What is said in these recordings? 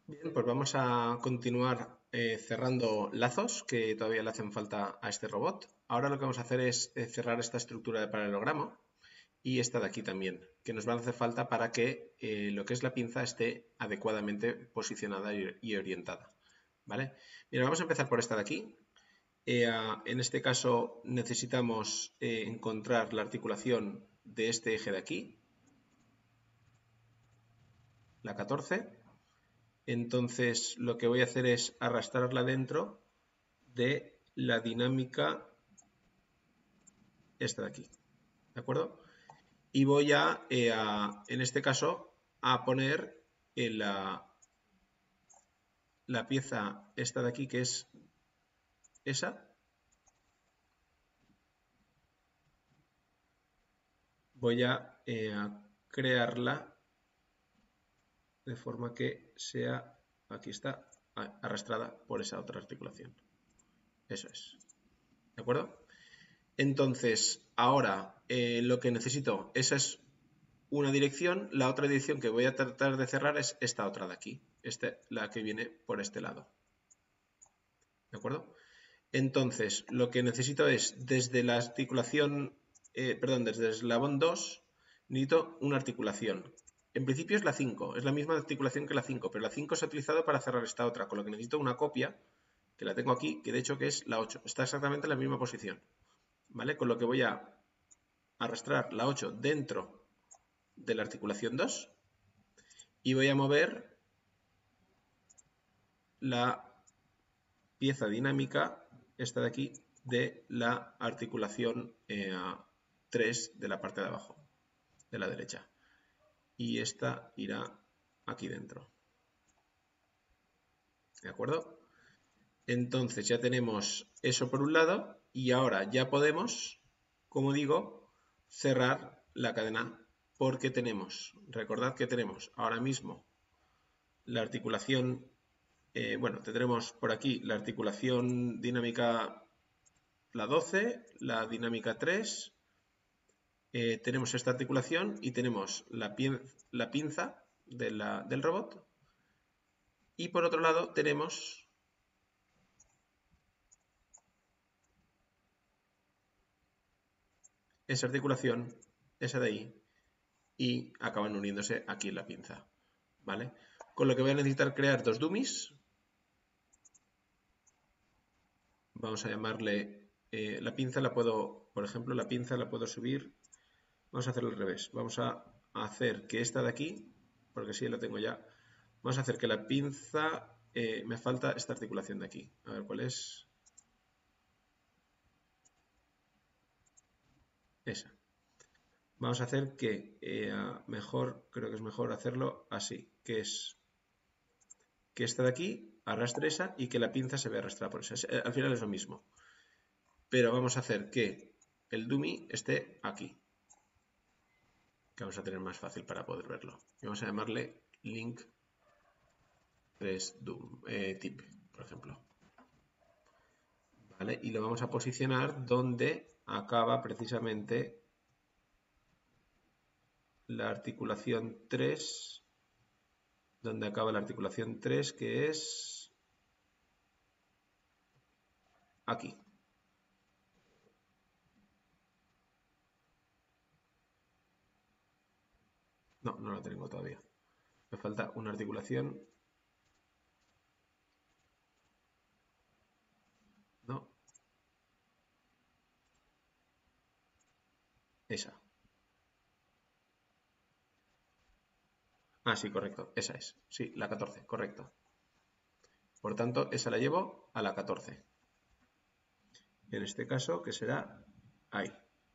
Bien, pues vamos a continuar cerrando lazos que todavía le hacen falta a este robot. Ahora lo que vamos a hacer es cerrar esta estructura de paralelogramo y esta de aquí también, que nos van a hacer falta para que lo que es la pinza esté adecuadamente posicionada y orientada. ¿Vale? Mira, vamos a empezar por esta de aquí. En este caso necesitamos encontrar la articulación de este eje de aquí, la 14. Entonces lo que voy a hacer es arrastrarla dentro de la dinámica esta de aquí, ¿de acuerdo? Y voy en este caso, a poner la pieza esta de aquí, que es esa. Voy a crearla de forma que sea, aquí está, arrastrada por esa otra articulación. Eso es, ¿de acuerdo? Entonces, ahora lo que necesito, esa es una dirección, la otra dirección que voy a tratar de cerrar es esta otra de aquí, la que viene por este lado. ¿De acuerdo? Entonces, lo que necesito es, desde la articulación, desde el eslabón 2, necesito una articulación. En principio es la 5, es la misma articulación que la 5, pero la 5 se ha utilizado para cerrar esta otra, con lo que necesito una copia, que la tengo aquí, que de hecho que es la 8. Está exactamente en la misma posición. ¿Vale? Con lo que voy a arrastrar la 8 dentro de la articulación 2 y voy a mover la pieza dinámica, esta de aquí, de la articulación 3 de la parte de abajo, de la derecha. Y esta irá aquí dentro. ¿De acuerdo? Entonces ya tenemos eso por un lado y ahora ya podemos, como digo, cerrar la cadena porque recordad que tenemos ahora mismo la articulación, tendremos por aquí la articulación dinámica la 12, la dinámica 3, tenemos esta articulación y tenemos la pinza del robot. Y por otro lado tenemos esa articulación, esa de ahí, y acaban uniéndose aquí en la pinza. ¿Vale? Con lo que voy a necesitar crear dos dummies. Vamos a llamarle, la pinza la puedo, por ejemplo, la pinza la puedo subir. Vamos a hacerlo al revés. Vamos a hacer que esta de aquí, porque sí la tengo ya, vamos a hacer que la pinza, me falta esta articulación de aquí. A ver cuál es. Esa. Vamos a hacer que creo que es mejor hacerlo así, que es que esta de aquí arrastre esa y que la pinza se vea arrastrada por esa. Al final es lo mismo. Pero vamos a hacer que el dummy esté aquí, que vamos a tener más fácil para poder verlo. Y vamos a llamarle link 3 tip, por ejemplo. ¿Vale? Y lo vamos a posicionar donde acaba precisamente la articulación 3, donde acaba la articulación 3, que es aquí. No, no la tengo todavía. Me falta una articulación. No, esa. Ah, sí, correcto. Esa es. Sí, la 14, correcto. Por tanto, esa la llevo a la 14. En este caso, que será ahí.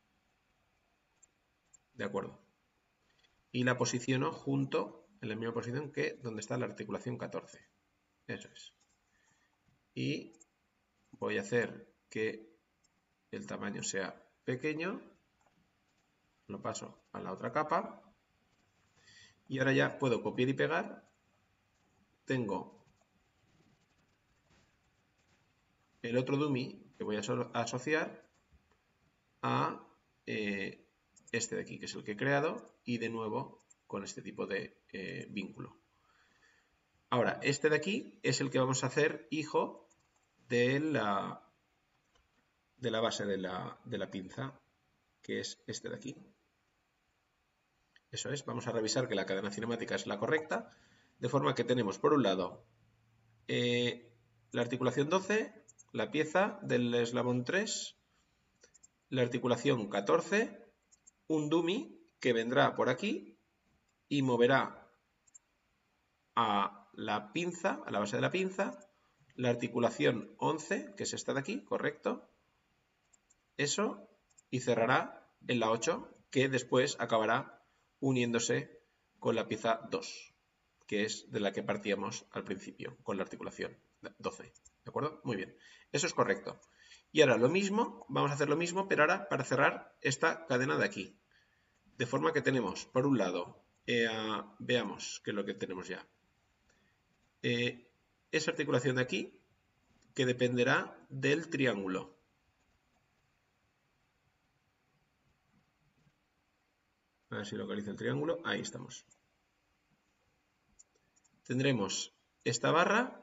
De acuerdo. Y la posiciono junto, en la misma posición que donde está la articulación 14. Eso es. Y voy a hacer que el tamaño sea pequeño. Lo paso a la otra capa. Y ahora ya puedo copiar y pegar. Tengo el otro dummy que voy a asociar a este de aquí, que es el que he creado, y de nuevo con este tipo de vínculo. Ahora, este de aquí es el que vamos a hacer hijo de la base de la pinza, que es este de aquí. Eso es, vamos a revisar que la cadena cinemática es la correcta, de forma que tenemos por un lado la articulación 12, la pieza del eslabón 3, la articulación 14, un dummy que vendrá por aquí y moverá a la pinza, a la base de la pinza, la articulación 11, que es esta de aquí, correcto, eso, y cerrará en la 8, que después acabará uniéndose con la pieza 2, que es de la que partíamos al principio, con la articulación 12. ¿De acuerdo? Muy bien. Eso es correcto. Y ahora lo mismo, vamos a hacer lo mismo, pero ahora para cerrar esta cadena de aquí. De forma que tenemos, por un lado, veamos qué es lo que tenemos ya. Esa articulación de aquí, que dependerá del triángulo. A ver si localiza el triángulo. Ahí estamos. Tendremos esta barra.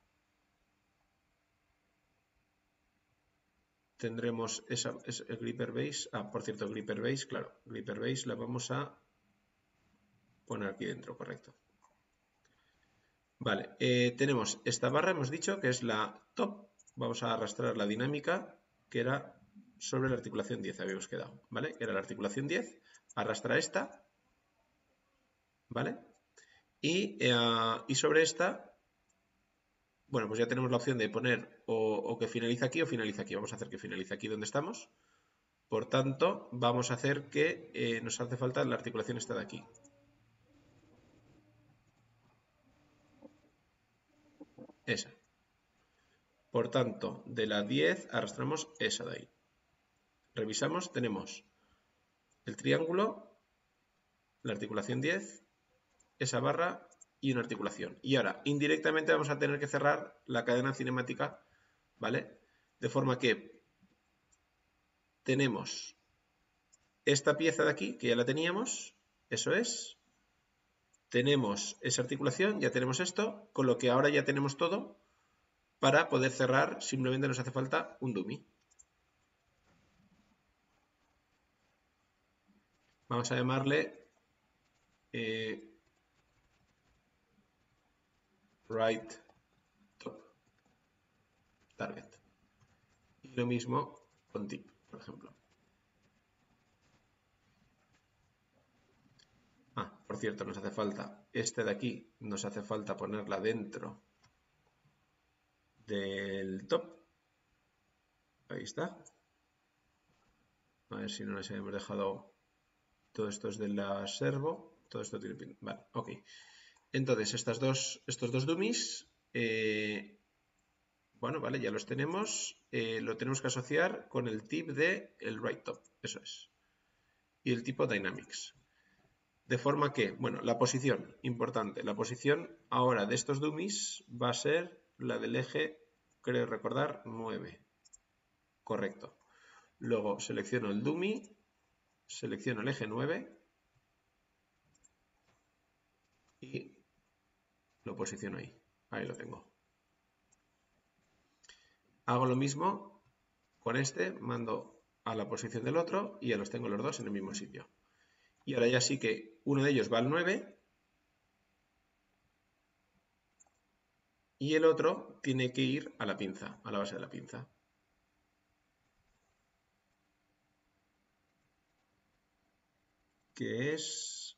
Tendremos el gripper base. Por cierto, gripper base, claro. Gripper base la vamos a poner aquí dentro, correcto. Vale, tenemos esta barra, hemos dicho que es la top. Vamos a arrastrar la dinámica que era sobre la articulación 10, habíamos quedado, ¿vale? Que era la articulación 10. Arrastra esta, ¿vale? Y sobre esta, bueno, pues ya tenemos la opción de poner o que finaliza aquí o finaliza aquí. Vamos a hacer que finalice aquí donde estamos. Por tanto, vamos a hacer que nos hace falta la articulación esta de aquí. Esa. Por tanto, de la 10 arrastramos esa de ahí. Revisamos, tenemos el triángulo, la articulación 10, esa barra y una articulación. Y ahora, indirectamente vamos a tener que cerrar la cadena cinemática, ¿vale? De forma que tenemos esta pieza de aquí, que ya la teníamos, eso es. Tenemos esa articulación, ya tenemos esto, con lo que ahora ya tenemos todo para poder cerrar, simplemente nos hace falta un dummy. Vamos a llamarle right top target. Y lo mismo con tip, por ejemplo. Por cierto, nos hace falta este de aquí, nos hace falta ponerla dentro del top. Ahí está. A ver si no les hemos dejado. Todo esto es de la servo. Todo esto tiene pin. Vale, ok. Entonces, estos dos dummies, bueno, vale, ya los tenemos. Lo tenemos que asociar con el tip de el right top. Eso es. Y el tipo Dynamics. De forma que, bueno, la posición, importante. La posición ahora de estos dummies va a ser la del eje, creo recordar, 9. Correcto. Luego selecciono el dummy, selecciono el eje 9 y lo posiciono ahí. Ahí lo tengo. Hago lo mismo con este, mando a la posición del otro y ya los tengo los dos en el mismo sitio. Y ahora ya sí que uno de ellos va al 9 y el otro tiene que ir a la pinza, a la base de la pinza. Que es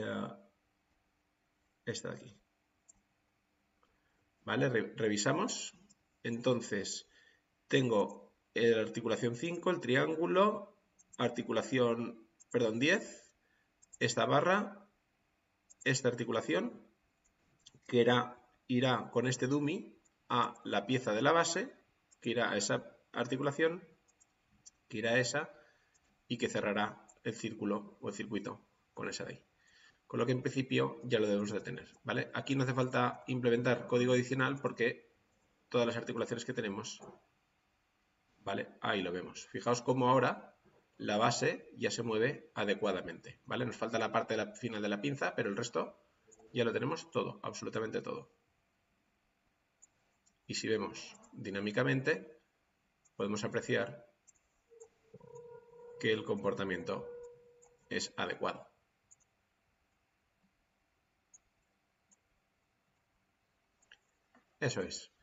esta de aquí. ¿Vale? Revisamos. Entonces, tengo la articulación 5, el triángulo, articulación, perdón, 10, esta barra, esta articulación, que irá con este dummy a la pieza de la base, que irá a esa articulación, que irá a esa, y que cerrará el círculo o el circuito con esa de ahí. Con lo que en principio ya lo debemos de tener, ¿vale? Aquí no hace falta implementar código adicional porque todas las articulaciones que tenemos, ¿vale? Ahí lo vemos. Fijaos cómo ahora la base ya se mueve adecuadamente, ¿vale? Nos falta la parte final de la pinza, pero el resto ya lo tenemos todo, absolutamente todo. Y si vemos dinámicamente, podemos apreciar que el comportamiento es adecuado. Eso es.